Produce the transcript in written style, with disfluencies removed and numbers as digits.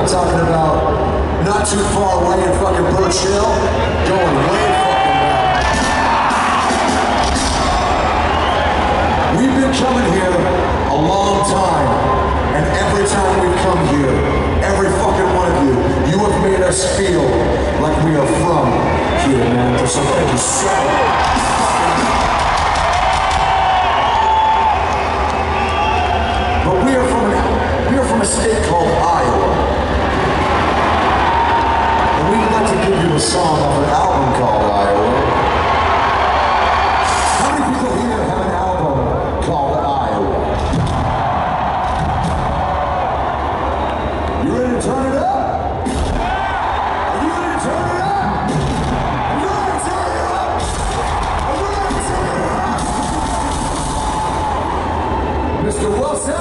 I'm talking about not too far away in fucking Birch Hill, going way fucking back. We've been coming here a long time, and every time we've come here, every fucking one of you have made us feel like we are from here, man. So thank you so much. But we are from a state called Iowa. And we'd like to give you a song off an album called Iowa. How many people here have an album called Iowa? You ready to turn it up? Are you ready to turn it up? Are you ready to turn it up? Are you ready to turn it up? Mr. Wilson.